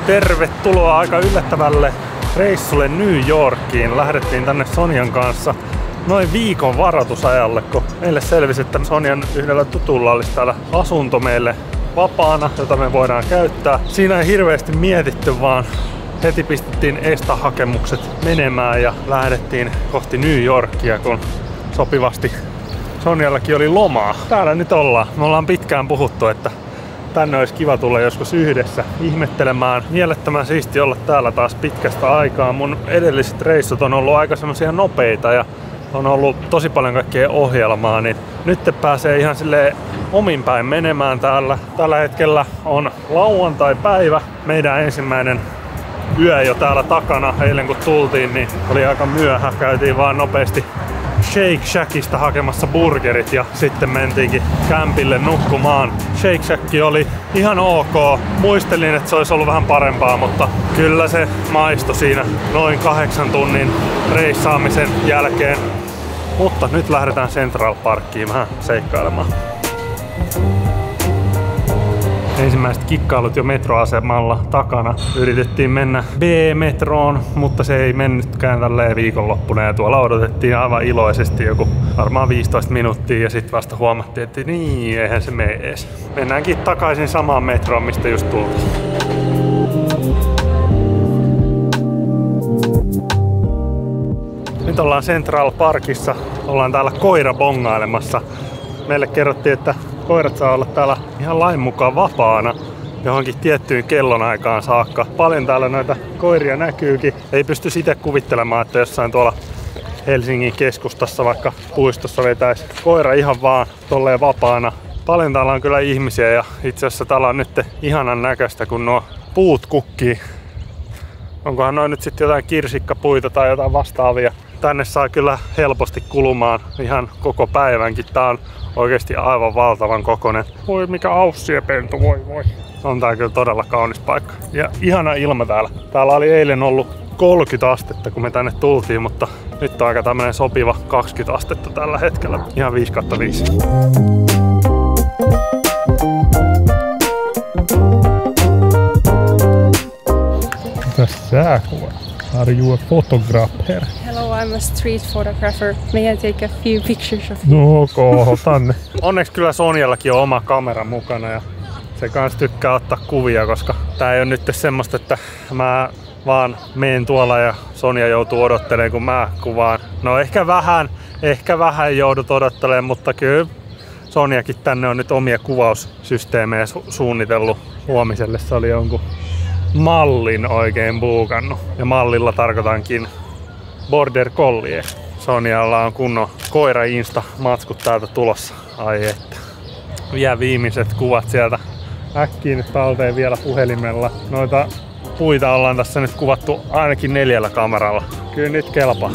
Tervetuloa aika yllättävälle reissulle New Yorkiin. Lähdettiin tänne Sonjan kanssa noin viikon varoitusajalle, kun meille selvisi, että Sonjan yhdellä tutulla olisi täällä asunto meille vapaana, jota me voidaan käyttää. Siinä ei hirveästi mietitty, vaan heti pistettiin ESTA-hakemukset menemään ja lähdettiin kohti New Yorkia, kun sopivasti Sonjallakin oli lomaa. Täällä nyt ollaan. Me ollaan pitkään puhuttu, että tänne olisi kiva tulla joskus yhdessä ihmettelemään. Mielettömän siisti olla täällä taas pitkästä aikaa. Mun edelliset reissut on ollut aika semmosia nopeita ja on ollut tosi paljon kaikkea ohjelmaa, niin nyt pääsee ihan silleen omin päin menemään täällä. Tällä hetkellä on lauantai-päivä. Meidän ensimmäinen yö jo täällä takana. Eilen kun tultiin, niin oli aika myöhä. Käytiin vaan nopeasti Shake Shackista hakemassa burgerit ja sitten mentiinkin kämpille nukkumaan. Shake Shack oli ihan ok. Muistelin, että se olisi ollut vähän parempaa, mutta kyllä se maistui siinä noin 8 tunnin reissaamisen jälkeen. Mutta nyt lähdetään Central Parkiin vähän seikkailemaan. Ensimmäiset kikkailut jo metroasemalla takana. Yritettiin mennä B-metroon, mutta se ei mennytkään tälleen viikonloppuna ja tuolla odotettiin aivan iloisesti joku varmaan 15 minuuttia ja sitten vasta huomattiin, että niin, eihän se mene ees. Mennäänkin takaisin samaan metroon, mistä just tultiin. Nyt ollaan Central Parkissa, ollaan täällä koirabongailemassa. Meille kerrottiin, että koirat saa olla täällä ihan lain mukaan vapaana johonkin tiettyyn kellonaikaan saakka. Paljon täällä noita koiria näkyykin. Ei pysty itse kuvittelemaan, että jossain tuolla Helsingin keskustassa vaikka puistossa vetäisi koira ihan vaan tolleen vapaana. Paljon täällä on kyllä ihmisiä ja itse asiassa täällä on nyt ihanan näköistä, kun nuo puut kukkii. Onkohan noin nyt sitten jotain kirsikkapuita tai jotain vastaavia. Tänne saa kyllä helposti kulumaan ihan koko päivänkin. Tää on oikeesti aivan valtavan kokoinen. Voi mikä aussiepentu, voi. On tää kyllä todella kaunis paikka. Ja ihana ilma täällä. Täällä oli eilen ollut 30 astetta kun me tänne tultiin, mutta nyt on aika tämmönen sopiva 20 astetta tällä hetkellä. Ihan 5/5. Mitäs sä kuvat? Are you a photographer? Hello, I'm a street photographer. May I take a few pictures of you? No, kohotanne. Onneksi kyllä Sonjallakin on oma kamera mukana ja se kans tykkää ottaa kuvia, koska tää ei ole nyt semmoista, että mä vaan meen tuolla ja Sonja joutuu odottelemaan, kun mä kuvaan. No ehkä vähän joudut odottelemaan, mutta kyllä Sonjakin tänne on nyt omia kuvaussysteemejä suunnitellut. Huomiselle se oli jonkun mallin oikein buukannut. Ja mallilla tarkoitankin Border Collie. Sonjalla on kunnon koira-insta-matskut täältä tulossa. Ai että. Vielä viimeiset kuvat sieltä äkkiin nyt talteen vielä puhelimella. Noita puita ollaan tässä nyt kuvattu ainakin 4 kameralla. Kyllä nyt kelpaa.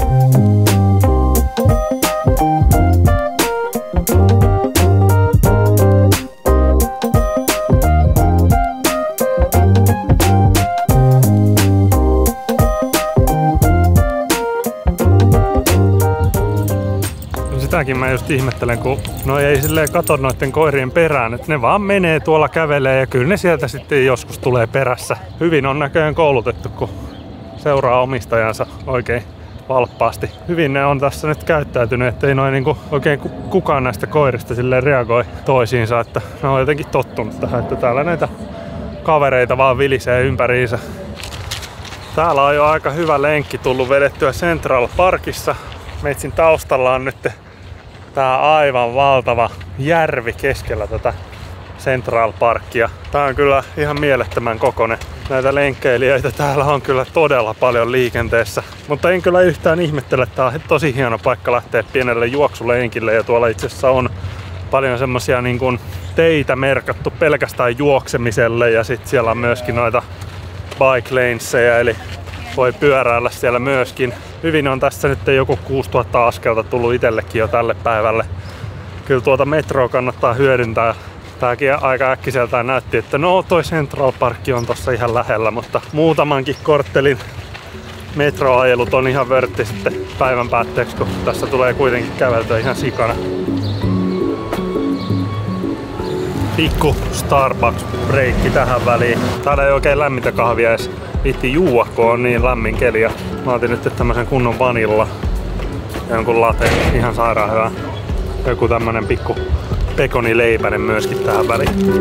Sitäkin mä just ihmettelen, kun no ei silleen kato noiden koirien perään, että ne vaan menee tuolla kävelee ja kyllä ne sieltä sitten joskus tulee perässä. Hyvin on näköjään koulutettu, kun seuraa omistajansa oikein valppaasti. Hyvin ne on tässä nyt käyttäytynyt, ettei noin niinku oikein kukaan näistä koirista silleen reagoi toisiinsa, että ne on jotenkin tottunut tähän, että täällä näitä kavereita vaan vilisee ympäriinsä. Täällä on jo aika hyvä lenkki tullut vedettyä Central Parkissa. Meitsin taustalla on nyt tää aivan valtava järvi keskellä tätä Central Parkia. Tää on kyllä ihan mielettömän kokoinen. Näitä lenkkeilijöitä täällä on kyllä todella paljon liikenteessä. Mutta en kyllä yhtään ihmettele, tää on tosi hieno paikka lähteä pienelle juoksulenkille. Ja tuolla itse asiassa on paljon semmosia niin kuin teitä merkattu pelkästään juoksemiselle. Ja sit siellä on myöskin noita bike laneseja, eli voi pyöräillä siellä myöskin. Hyvin on tässä nyt joku 6000 askelta tullut itsellekin jo tälle päivälle. Kyllä tuota metroa kannattaa hyödyntää. Tääkin aika äkkiseltään näytti, että no toi Central Park on tossa ihan lähellä, mutta muutamankin korttelin metroajelut on ihan vörtti sitten päivän päätteeksi, kun tässä tulee kuitenkin käveltyä ihan sikana. Pikku Starbucks-breikki tähän väliin. Täällä ei oikein lämmintä kahvia edes viitti juua, kun on niin lämmin keli. Ja mä otin nyt tämmösen kunnon vanilla ja jonkun latte, ihan sairaan hyvä. Joku tämmönen pikku pekonileipänen myöskin tähän väliin.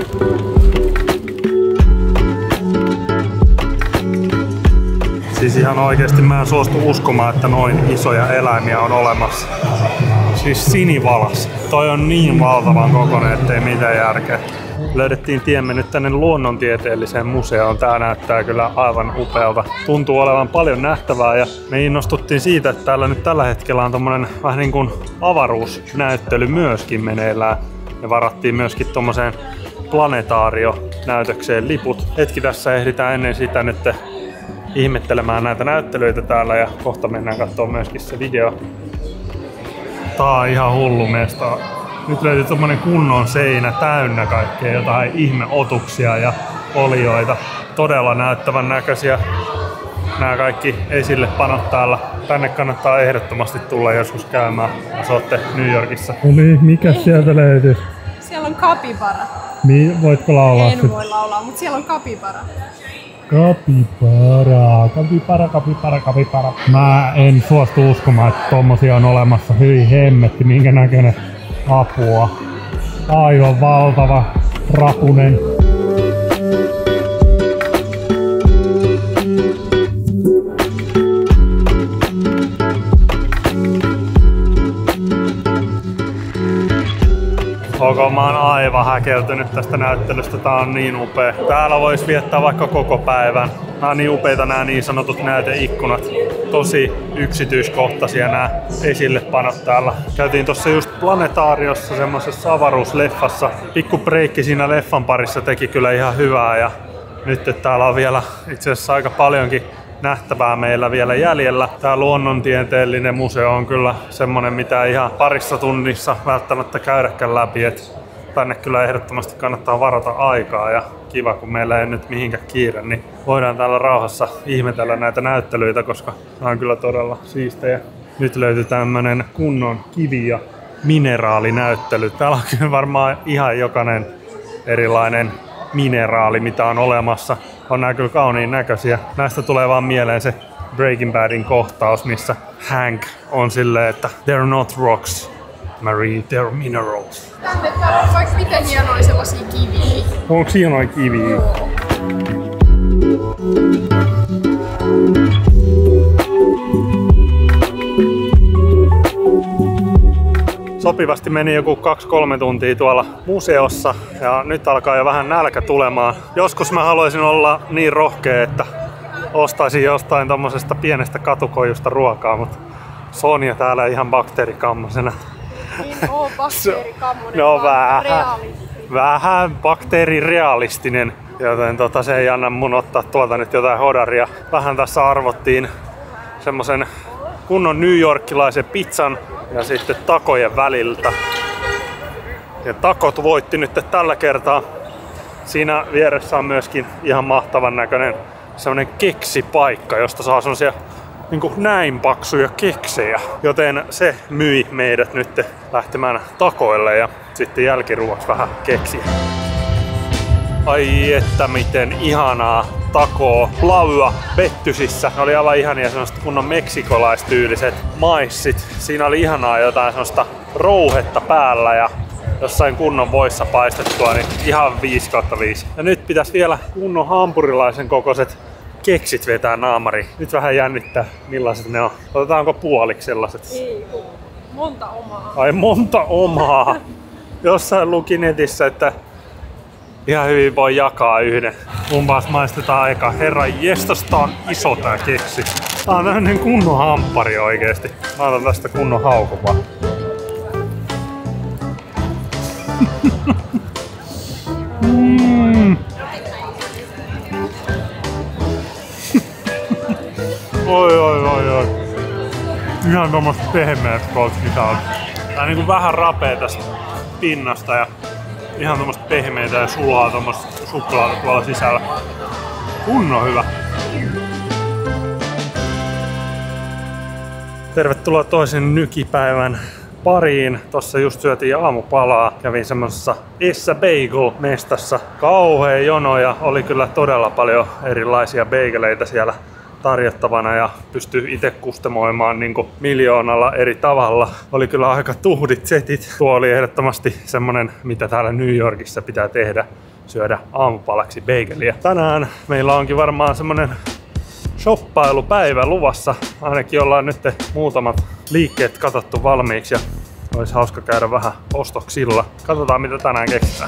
Siis ihan oikeesti mä en suostu uskomaan, että noin isoja eläimiä on olemassa. Siis sinivalas. Toi on niin valtavan kokoinen, ettei mitään järkeä. Löydettiin tiemme nyt tänne luonnontieteelliseen museoon. Tää näyttää kyllä aivan upealta. Tuntuu olevan paljon nähtävää ja me innostuttiin siitä, että täällä nyt tällä hetkellä on tommonen vähän niin kuin avaruusnäyttely myöskin meneillään. Ja varattiin myöskin tommoseen planetaario-näytökseen liput. Hetki tässä ehditään ennen sitä nyt ihmettelemään näitä näyttelyitä täällä ja kohta mennään katsomaan myöskin se video. Tää on ihan hullu mesta. Nyt löytyy tommonen kunnon seinä täynnä kaikkea jotain ihmeotuksia ja olioita. Todella näyttävän näköisiä nämä kaikki esillepanot täällä. Tänne kannattaa ehdottomasti tulla joskus käymään, jos ootte New Yorkissa. No niin, mikä sieltä löytyy? Siellä on kapibara. Voitko laulaa? En voi laulaa, mutta siellä on kapibara. Kapipara. Mä en suostu uskomaan, että tommosia on olemassa. Hyi hemmetti, minkä näköinen apua. Aivan valtava rapunen. Mä oon aivan häkeltynyt tästä näyttelystä, tää on niin upea. Täällä vois viettää vaikka koko päivän. Nää on niin upeita nää niin sanotut näyteikkunat. Tosi yksityiskohtaisia nää esillepanot täällä. Käytiin tossa just planetaariossa semmosessa avaruusleffassa. Pikku breikki siinä leffan parissa teki kyllä ihan hyvää ja nyt täällä on vielä itse asiassa aika paljonkin nähtävää meillä vielä jäljellä. Tää luonnontieteellinen museo on kyllä semmonen, mitä ihan parissa tunnissa välttämättä käydäkään läpi. Et tänne kyllä ehdottomasti kannattaa varata aikaa ja kiva, kun meillä ei nyt mihinkään kiire, niin voidaan täällä rauhassa ihmetellä näitä näyttelyitä, koska nämä on kyllä todella siistejä. Nyt löytyy tämmönen kunnon kivi- ja mineraalinäyttely. Täällä on kyllä varmaan ihan jokainen erilainen mineraali, mitä on olemassa. On nää kyllä kauniin näköisiä. Näistä tulee vaan mieleen se Breaking Badin kohtaus, missä Hank on silleen, että they're not rocks, Marie, they're minerals. Täällä on vaikka miten hienoja sellaisia kiviä. Onko hienoja kiviä? Sopivasti meni joku 2-3 tuntia tuolla museossa ja nyt alkaa jo vähän nälkä tulemaan. Joskus mä haluaisin olla niin rohkea, että ostaisin jostain tommosesta pienestä katukojusta ruokaa, mutta Sonja täällä ihan bakteerikammoisena. Niin oo bakteerikammonen, no vähän bakteerirealistinen, joten se ei anna mun ottaa tuolta nyt jotain hodaria. Vähän tässä arvottiin semmosen kunnon newyorkilaisen pizzan ja sitten takojen väliltä. Ja takot voitti nyt tällä kertaa. Siinä vieressä on myöskin ihan mahtavan näköinen semmonen keksipaikka, josta saa semmosia niinku näin paksuja keksejä. Joten se myi meidät nyt lähtemään takoille ja sitten jälkiruoksi vähän keksiä. Ai että miten ihanaa takoa Plaua Bettysissä. Ne oli aivan ihania semmoset kunnon meksikolaistyylliset maissit. Siinä oli ihanaa jotain semmoista rouhetta päällä ja jossain kunnon voissa paistettua, niin ihan 5/5. Ja nyt pitäisi vielä kunnon hampurilaisen kokoiset keksit vetää naamari. Nyt vähän jännittää millaiset ne on. Otetaanko puoliksi sellaiset? Ei, monta omaa. Ai monta omaa! Jossain luki netissä, että ihan hyvin voi jakaa yhden. Kumpas maistetaan eka. Herran jestas, tää on iso tää keksi. Tää on tämmönen kunnon hamppari oikeesti. Mä otan tästä kunnon haukun vaan. Oi. Ihan tommoset pehmeät kotsit on. Tää on niinku vähän rapea tästä pinnasta ja ihan tommoset pehmeitä ja sulaa tommoset suklaata tuolla sisällä. Kunnon hyvä. Tervetuloa toisen nykipäivän pariin. Tossa just syötiin aamupalaa. Kävin semmosessa Essa Bagel-mestassa. Kauhea jono ja oli kyllä todella paljon erilaisia bageleita siellä tarjottavana ja pystyy itse kustomoimaan niin kuin miljoonalla eri tavalla. Oli kyllä aika tuhdit setit. Tuo oli ehdottomasti semmonen, mitä täällä New Yorkissa pitää tehdä. Syödä aamupalaksi bagelia. Tänään meillä onkin varmaan semmonen shoppailupäivä luvassa. Ainakin ollaan nyt muutamat liikkeet katsottu valmiiksi ja olisi hauska käydä vähän ostoksilla. Katsotaan mitä tänään keksitään.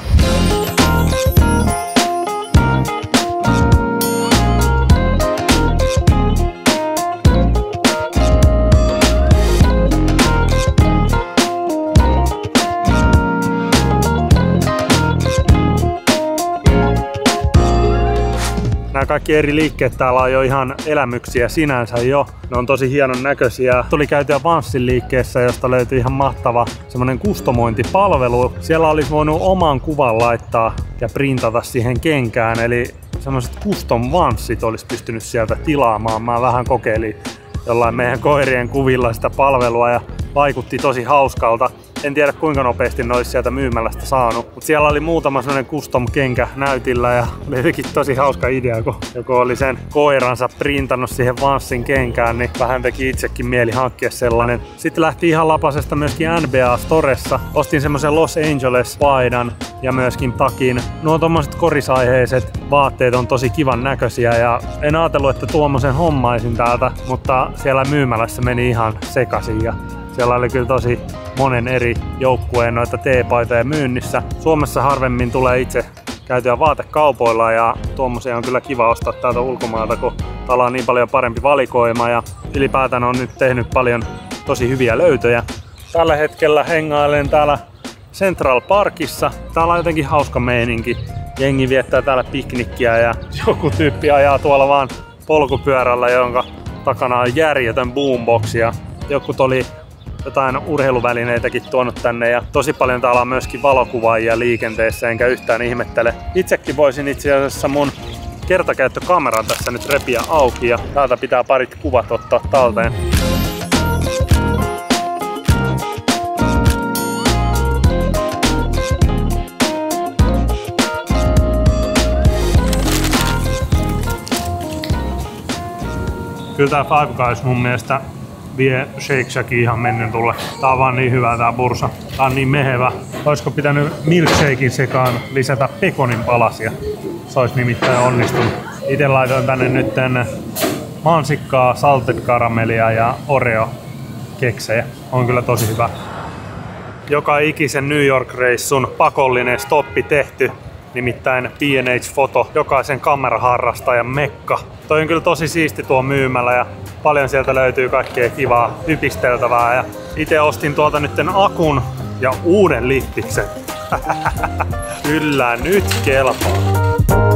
Nämä kaikki eri liikkeet täällä on jo ihan elämyksiä sinänsä jo. Ne on tosi hienon näköisiä. Tuli käytyä Vanssin liikkeessä, josta löytyi ihan mahtava semmonen kustomointipalvelu. Siellä olisi voinut oman kuvan laittaa ja printata siihen kenkään. Eli semmoiset custom Vanssit olisi pystynyt sieltä tilaamaan. Mä vähän kokeilin jollain meidän koirien kuvilla sitä palvelua ja vaikutti tosi hauskalta. En tiedä kuinka nopeasti ne olisi sieltä myymälästä saanut, mutta siellä oli muutama sellainen custom kenkä näytillä ja oli jotenkin tosi hauska idea, kun joku oli sen koiransa printannut siihen Vanssin kenkään, niin vähän teki itsekin mieli hankkia sellainen. Sitten lähti ihan lapasesta myöskin NBA Storessa. Ostin semmoisen Los Angeles paidan ja myöskin takin. Nuo tommoset korisaiheiset vaatteet on tosi kivan näköisiä ja en ajatellut, että tuommoisen hommaisin täältä, mutta siellä myymälässä meni ihan sekaisin ja siellä oli kyllä tosi monen eri joukkueen noita teepaitoja myynnissä. Suomessa harvemmin tulee itse käytyä vaatekaupoilla ja tuommoisia on kyllä kiva ostaa täältä ulkomailta, kun täällä on niin paljon parempi valikoima ja ylipäätään on nyt tehnyt paljon tosi hyviä löytöjä. Tällä hetkellä hengailen täällä Central Parkissa. Täällä on jotenkin hauska meininki. Jengi viettää täällä piknikkiä ja joku tyyppi ajaa tuolla vaan polkupyörällä, jonka takana on järjetön boombox ja jokut oli jotain urheiluvälineitäkin tuonut tänne ja tosi paljon täällä on myöskin valokuvaajia liikenteessä, enkä yhtään ihmettele. Itsekin voisin itse asiassa mun kertakäyttökameran tässä nyt repiä auki ja täältä pitää parit kuvat ottaa talteen. Kyllä tää Five Guys mun mielestä vie Shake Shackin ihan mennen tulle. Tää on vaan niin hyvä tää bursa. Tää on niin mehevä. Olisiko pitänyt milkshakein sekaan lisätä pekonin palasia? Se olisi nimittäin onnistunut. Itse laitoin tänne nyt mansikkaa, salted karamellia ja Oreo keksejä. On kyllä tosi hyvä. Joka ikisen New York-reissun pakollinen stoppi tehty. Nimittäin B&H-foto, jokaisen kameraharrastajan mekka. Toi on kyllä tosi siisti tuo myymälä ja paljon sieltä löytyy kaikkea kivaa hypisteltävää. Ja itse ostin tuolta nytten akun ja uuden littiksen. Kyllä nyt kelpaa.